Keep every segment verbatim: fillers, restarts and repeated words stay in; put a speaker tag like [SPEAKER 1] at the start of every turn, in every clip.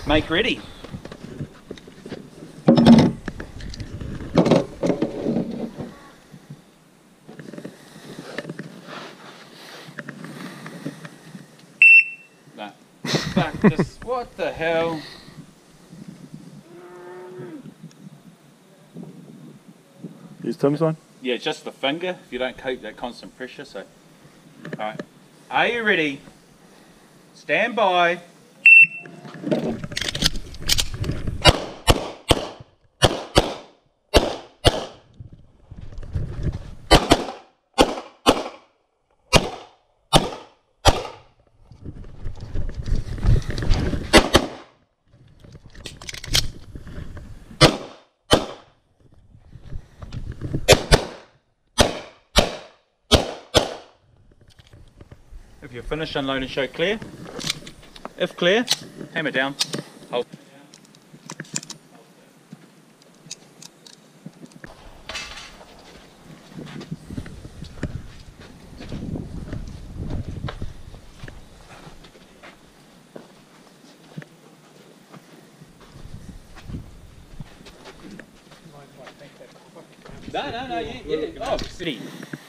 [SPEAKER 1] Make ready. Nah. Fuck this. What the hell?
[SPEAKER 2] Use Tim's one?
[SPEAKER 1] Yeah, just the finger if you don't cope that constant pressure. So, alright. Are you ready? Stand by. If you're finished, unload and show clear. If clear, hammer down. Hold. No, no, no, you, you, oh, steady.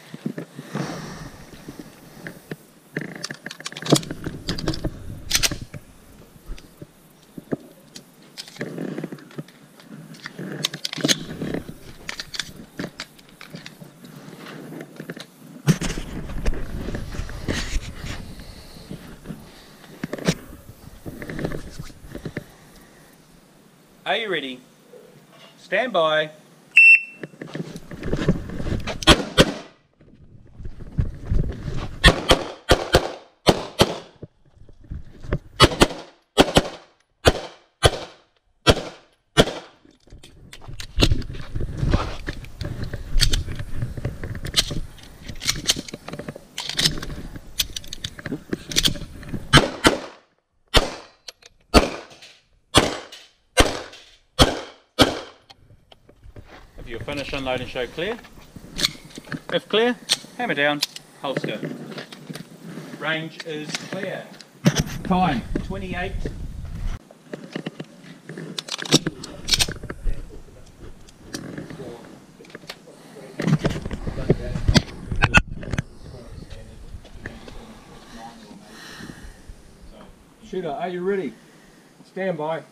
[SPEAKER 1] Are you ready? Stand by. If you're finished, unload and show clear. If clear, hammer down, holster. Range is clear. Time, twenty-eight.
[SPEAKER 3] Shooter, are you ready? Stand by.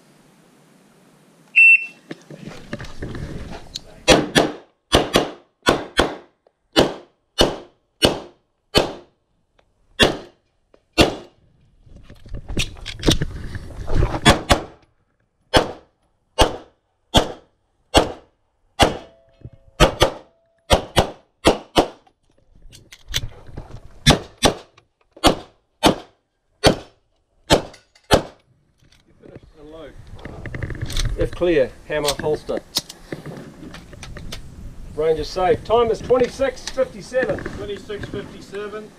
[SPEAKER 3] If clear, hammer, holster. Range is safe. Time is twenty-six fifty-seven.
[SPEAKER 2] twenty-six fifty-seven.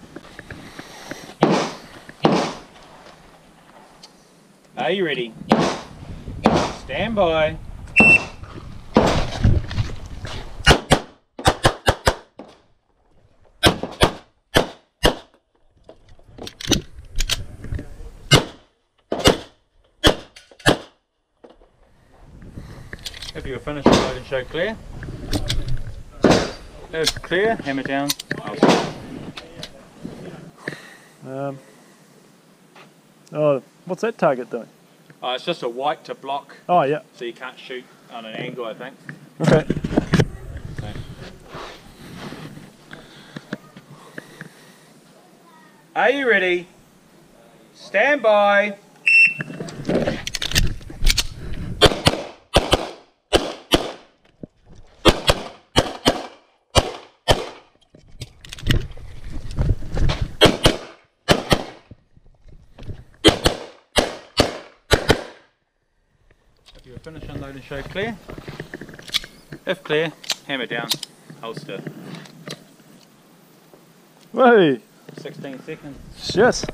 [SPEAKER 1] Are you ready? Stand by. If you're finished, unload and show clear. If clear, hammer down.
[SPEAKER 2] Um, oh, what's that target doing?
[SPEAKER 1] Oh, it's just a white to block,
[SPEAKER 2] Oh, yeah.
[SPEAKER 1] so you can't shoot on an angle, I think.
[SPEAKER 2] Okay.
[SPEAKER 1] So. Are you ready? Stand by. If you're finished, unload and show clear. If clear, hammer down, holster.
[SPEAKER 2] Hey,
[SPEAKER 1] sixteen seconds.
[SPEAKER 2] shit.